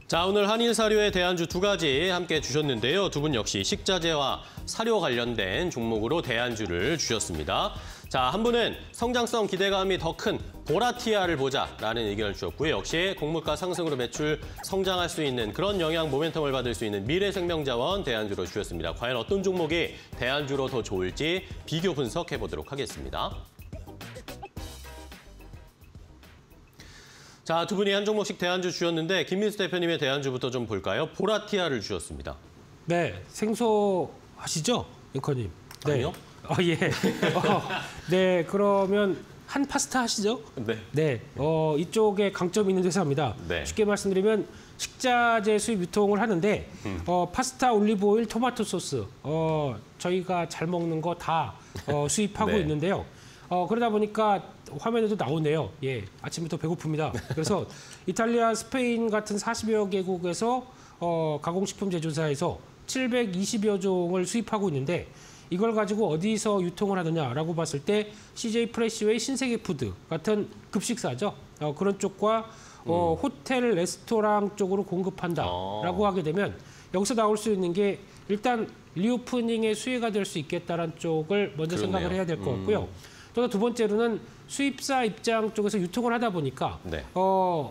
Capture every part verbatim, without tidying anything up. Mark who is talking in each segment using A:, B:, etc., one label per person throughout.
A: 자, 오늘 한일사료의 대안주 두 가지 함께 주셨는데요. 두 분 역시 식자재와 사료 관련된 종목으로 대안주를 주셨습니다. 자, 한 분은 성장성 기대감이 더 큰 보라티아를 보자라는 의견을 주셨고요. 역시 곡물가 상승으로 매출 성장할 수 있는 그런 영향 모멘텀을 받을 수 있는 미래생명자원 대안주로 주셨습니다. 과연 어떤 종목이 대안주로 더 좋을지 비교 분석해 보도록 하겠습니다. 자, 두 분이 한 종목씩 대안주 주셨는데 김민수 대표님의 대안주부터 좀 볼까요? 보라티아를 주셨습니다.
B: 네, 생소하시죠, 앵커님? 네.
A: 아니요.
B: 어, 예. 어, 네, 그러면 한 파스타 하시죠?
A: 네.
B: 네, 어, 이쪽에 강점이 있는 회사입니다.
A: 네.
B: 쉽게 말씀드리면 식자재 수입 유통을 하는데 음. 어, 파스타, 올리브오일, 토마토 소스 어, 저희가 잘 먹는 거 다 어, 수입하고
A: 네.
B: 있는데요. 어, 그러다 보니까 화면에도 나오네요. 예, 아침부터 배고픕니다. 그래서 이탈리아, 스페인 같은 사십여 개국에서 어, 가공식품 제조사에서 칠백이십여 종을 수입하고 있는데 이걸 가지고 어디서 유통을 하느냐라고 봤을 때 씨제이 프레시웨이, 신세계푸드 같은 급식사죠. 어, 그런 쪽과 어, 음. 호텔, 레스토랑 쪽으로 공급한다라고 어. 하게 되면 여기서 나올 수 있는 게 일단 리오프닝의 수혜가 될 수 있겠다는 쪽을 먼저 그렇네요. 생각을 해야 될 것 같고요. 음. 또 두 번째로는 수입사 입장 쪽에서 유통을 하다 보니까 네. 어,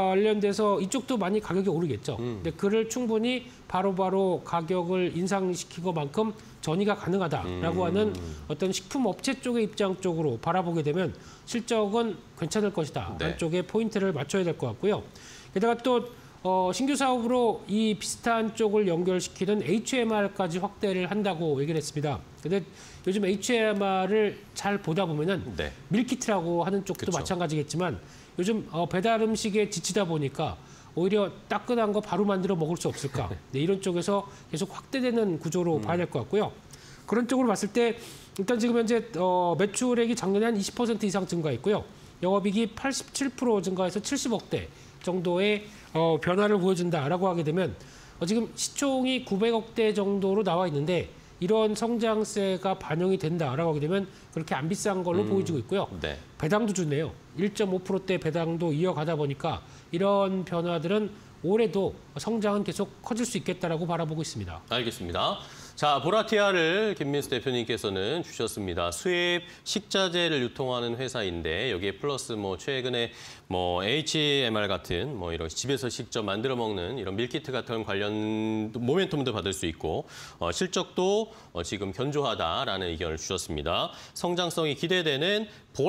B: 관련돼서 이쪽도 많이 가격이 오르겠죠. 음. 근데 그를 충분히 바로바로 바로 가격을 인상시키고만큼 전이가 가능하다라고 음. 하는 어떤 식품 업체 쪽의 입장 쪽으로 바라보게 되면 실적은 괜찮을 것이다. 네. 한쪽에 포인트를 맞춰야 될 것 같고요. 게다가 또 어, 신규 사업으로 이 비슷한 쪽을 연결시키는 에이치엠알까지 확대를 한다고 얘기를 했습니다. 근데 요즘 에이치엠알을 잘 보다 보면은 네. 밀키트라고 하는 쪽도 그쵸. 마찬가지겠지만 요즘 어, 배달 음식에 지치다 보니까 오히려 따끈한 거 바로 만들어 먹을 수 없을까? 네, 이런 쪽에서 계속 확대되는 구조로 음. 봐야 될 것 같고요. 그런 쪽으로 봤을 때 일단 지금 현재 어, 매출액이 작년에 한 이십 퍼센트 이상 증가했고요. 영업이익이 팔십칠 퍼센트 증가해서 칠십억대 정도의 어, 변화를 보여준다라고 하게 되면 어, 지금 시총이 구백억대 정도로 나와 있는데 이런 성장세가 반영이 된다라고 하게 되면 그렇게 안 비싼 걸로 음, 보여지고 있고요. 네. 배당도 좋네요. 일 점 오 퍼센트대 배당도 이어가다 보니까 이런 변화들은 올해도 성장은 계속 커질 수 있겠다라고 바라보고 있습니다.
A: 알겠습니다. 자, 보라티아를 김민수 대표님께서는 주셨습니다. 수입 식자재를 유통하는 회사인데 여기에 플러스 뭐 최근에 뭐 에이치엠알 같은 뭐 이런 집에서 직접 만들어 먹는 이런 밀키트 같은 관련 모멘텀도 받을 수 있고 어, 실적도 어, 지금 견조하다라는 의견을 주셨습니다. 성장성이 기대되는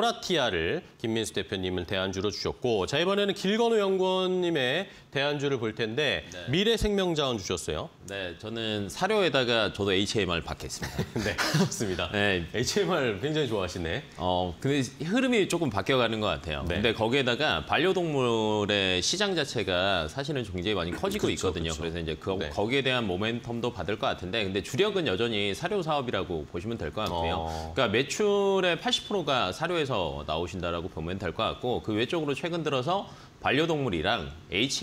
A: 보라티아를 김민수 대표님은 대안주로 주셨고 자 이번에는 길건우 연구원님의 대안주를 볼 텐데 네. 미래생명자원 주셨어요.
C: 네, 저는 사료에다가 저도 에이치엠알 받겠습니다.
A: 네, 좋습니다. 네, 에이치엠알 굉장히 좋아하시네.
C: 어, 근데 흐름이 조금 바뀌어가는 것 같아요. 네. 근데 거기에다가 반려동물의 시장 자체가 사실은 굉장히 많이 커지고 그쵸, 있거든요. 그쵸. 그래서 이제 그, 네. 거기에 대한 모멘텀도 받을 것 같은데, 근데 주력은 여전히 사료 사업이라고 보시면 될 것 같고요. 어... 그러니까 매출의 팔십 퍼센트가 사료에서 나오신다라고 보면 될 것 같고, 그 외적으로 최근 들어서 반려동물이랑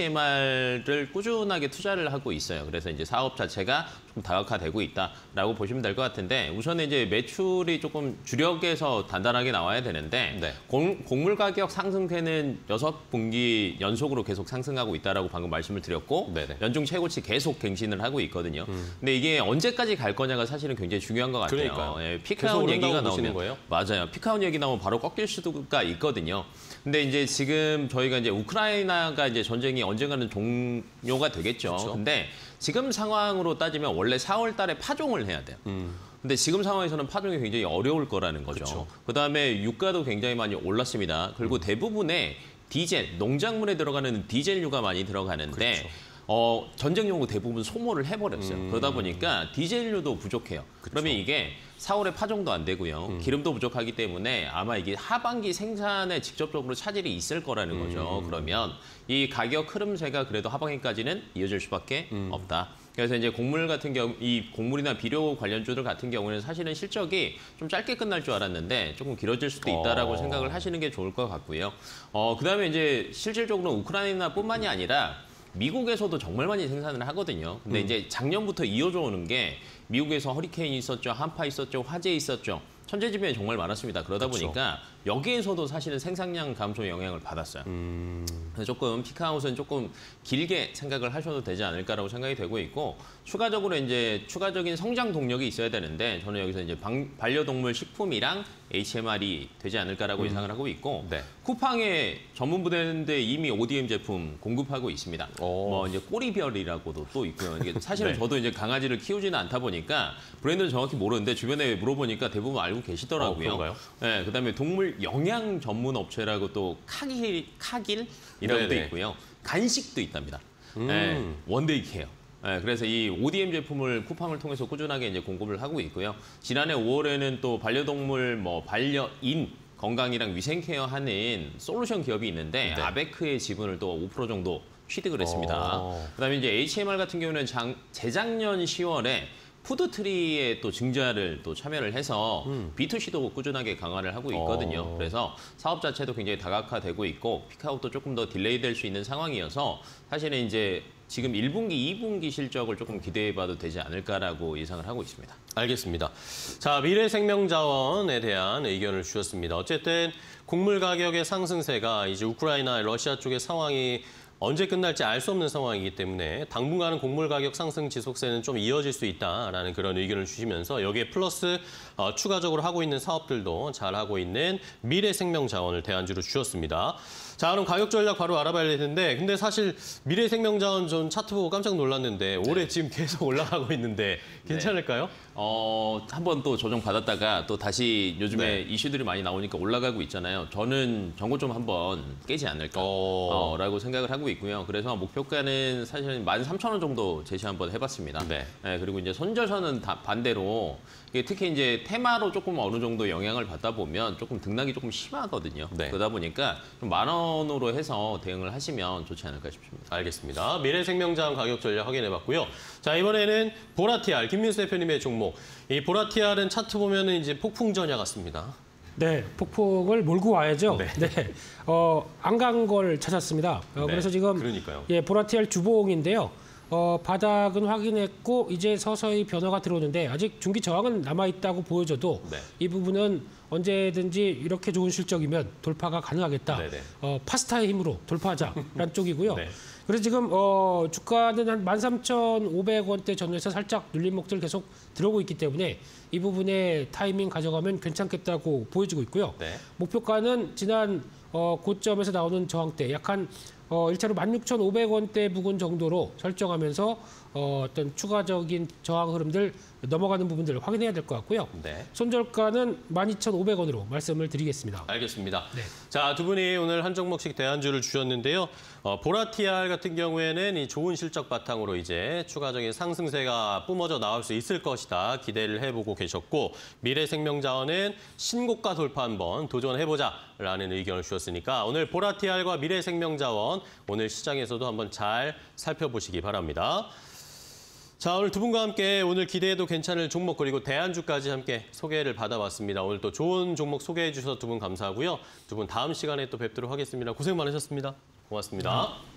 C: 에이치엠알을 꾸준하게 투자를 하고 있어요. 그래서 이제 사업 자체가 좀 다각화되고 있다라고 보시면 될 것 같은데 우선은 이제 매출이 조금 주력에서 단단하게 나와야 되는데 네. 공, 곡물 가격 상승세는 여섯 분기 연속으로 계속 상승하고 있다라고 방금 말씀을 드렸고 네네. 연중 최고치 계속 갱신을 하고 있거든요. 음. 근데 이게 언제까지 갈 거냐가 사실은 굉장히 중요한 것 같아요. 예, 피크아웃 얘기가 나오면 거예요? 맞아요. 피크아웃 얘기 나오면 바로 꺾일 수가 있거든요. 근데 이제 지금 저희가 이제 우크라이나가 이제 전쟁이 언젠가는 종료가 되겠죠. 그쵸? 근데 지금 상황으로 따지면 원래 사월 달에 파종을 해야 돼요. 음. 근데 지금 상황에서는 파종이 굉장히 어려울 거라는 거죠. 그쵸. 그다음에 유가도 굉장히 많이 올랐습니다. 그리고 음. 대부분의 디젤, 농작물에 들어가는 디젤류가 많이 들어가는데 그쵸. 어, 전쟁용으로 대부분 소모를 해버렸어요. 음. 그러다 보니까 디젤류도 부족해요. 그쵸. 그러면 이게 사월에 파종도 안 되고요. 음. 기름도 부족하기 때문에 아마 이게 하반기 생산에 직접적으로 차질이 있을 거라는 거죠. 음. 그러면 이 가격 흐름세가 그래도 하반기까지는 이어질 수밖에 음. 없다. 그래서 이제 곡물 같은 경우, 이 곡물이나 비료 관련주들 같은 경우는 사실은 실적이 좀 짧게 끝날 줄 알았는데 조금 길어질 수도 있다라고 어. 생각을 하시는 게 좋을 것 같고요. 어, 그다음에 이제 실질적으로 우크라이나뿐만이 아니라 미국에서도 정말 많이 생산을 하거든요. 근데 음. 이제 작년부터 이어져 오는 게 미국에서 허리케인이 있었죠, 한파 있었죠, 화재 있었죠. 천재지변이 정말 많았습니다. 그러다 그쵸. 보니까 여기에서도 사실은 생산량 감소 영향을 받았어요.
A: 음.
C: 그래서 조금 피크아웃은 조금 길게 생각을 하셔도 되지 않을까라고 생각이 되고 있고 추가적으로 이제 추가적인 성장 동력이 있어야 되는데 저는 여기서 이제 방, 반려동물 식품이랑 에이치엠알이 되지 않을까라고
A: 음.
C: 예상을 하고 있고
A: 네.
C: 쿠팡의 전문 부대인데 이미 오디엠 제품 공급하고 있습니다.
A: 오.
C: 뭐 이제 꼬리별이라고도 또 있고요. 이게 사실은
A: 네.
C: 저도 이제 강아지를 키우지는 않다 보니까 브랜드는 정확히 모르는데 주변에 물어보니까 대부분 알고 계시더라고요.
A: 어, 그런가요?
C: 네, 그다음에 동물 영양 전문 업체라고 또 카길 카길이라고도
A: 네네.
C: 있고요. 간식도 있답니다.
A: 음.
C: 네, 원데이 케어. 네, 그래서 이 오디엠 제품을 쿠팡을 통해서 꾸준하게 이제 공급을 하고 있고요. 지난해 오월에는 또 반려동물 뭐 반려인 건강이랑 위생 케어 하는 솔루션 기업이 있는데
A: 네.
C: 아베크의 지분을 또 오 퍼센트 정도 취득을 했습니다.
A: 오.
C: 그다음에 이제 에이치엠알 같은 경우는 장, 재작년 시월에 푸드트리에 또 증자를 또 참여를 해서
A: 음.
C: 비투씨도 꾸준하게 강화를 하고 있거든요.
A: 어.
C: 그래서 사업 자체도 굉장히 다각화되고 있고 피크아웃도 조금 더 딜레이 될 수 있는 상황이어서 사실은 이제 지금 일 분기, 이 분기 실적을 조금 기대해봐도 되지 않을까라고 예상을 하고 있습니다.
A: 알겠습니다. 자, 미래생명자원에 대한 의견을 주셨습니다. 어쨌든 곡물 가격의 상승세가 이제 우크라이나, 러시아 쪽의 상황이 언제 끝날지 알 수 없는 상황이기 때문에 당분간은 곡물 가격 상승 지속세는 좀 이어질 수 있다라는 그런 의견을 주시면서 여기에 플러스 어, 추가적으로 하고 있는 사업들도 잘 하고 있는 미래생명자원을 대안주로 주셨습니다. 자, 그럼 가격 전략 바로 알아봐야 되는데 근데 사실 미래생명자원 전 차트 보고 깜짝 놀랐는데 올해
C: 네.
A: 지금 계속 올라가고 있는데 괜찮을까요?
C: 어, 한번 또 조정 받았다가 또 다시 요즘에
A: 네.
C: 이슈들이 많이 나오니까 올라가고 있잖아요. 저는 전고 좀 한번 깨지 않을까라고
A: 어...
C: 생각을 하고 있고요. 그래서 목표가는 사실은 만 삼천 원 정도 제시 한번 해봤습니다.
A: 네.
C: 네, 그리고 이제 손절선은 다 반대로 이게 특히 이제 테마로 조금 어느 정도 영향을 받다 보면 조금 등락이 조금 심하거든요.
A: 네.
C: 그러다 보니까 좀 만 원으로 해서 대응을 하시면 좋지 않을까 싶습니다.
A: 알겠습니다. 미래생명자원 가격 전략 확인해봤고요. 자, 이번에는 보라티알 김민수 대표님의 종목. 이 보라티알은 차트 보면은 이제 폭풍전야 같습니다.
B: 네, 폭풍을 몰고 와야죠.
A: 네.
B: 네, 어, 안 간 걸 찾았습니다. 어,
A: 네,
B: 그래서 지금
A: 그러니까요.
B: 예, 보라티알 주봉인데요. 어, 바닥은 확인했고 이제 서서히 변화가 들어오는데 아직 중기 저항은 남아 있다고 보여져도
A: 네.
B: 이 부분은 언제든지 이렇게 좋은 실적이면 돌파가 가능하겠다.
A: 네네.
B: 어, 파스타의 힘으로 돌파하자라는 쪽이고요.
A: 네.
B: 그래서 지금 어, 주가는 한 만 삼천오백 원대 전후에서 살짝 눌린 목들 계속 들어오고 있기 때문에 이 부분에 타이밍 가져가면 괜찮겠다고 보여지고 있고요.
A: 네.
B: 목표가는 지난 어, 고점에서 나오는 저항대 약 한 어, 일 차로 만 육천오백 원대 부근 정도로 설정하면서 어, 어떤 추가적인 저항 흐름들 넘어가는 부분들을 확인해야 될 것 같고요.
A: 네.
B: 손절가는 만 이천오백 원으로 말씀을 드리겠습니다.
A: 알겠습니다.
B: 네.
A: 자, 두 분이 오늘 한 종목씩 대안주를 주셨는데요. 어, 보라티알 같은 경우에는 이 좋은 실적 바탕으로 이제 추가적인 상승세가 뿜어져 나올 수 있을 것이다 기대를 해보고 계셨고 미래생명자원은 신고가 돌파 한번 도전해보자라는 의견을 주셨으니까 오늘 보라티알과 미래생명자원 오늘 시장에서도 한번 잘 살펴보시기 바랍니다. 자, 오늘 두 분과 함께 오늘 기대해도 괜찮을 종목 그리고 대안주까지 함께 소개를 받아봤습니다. 오늘 또 좋은 종목 소개해 주셔서 두 분 감사하고요. 두 분 다음 시간에 또 뵙도록 하겠습니다. 고생 많으셨습니다. 고맙습니다.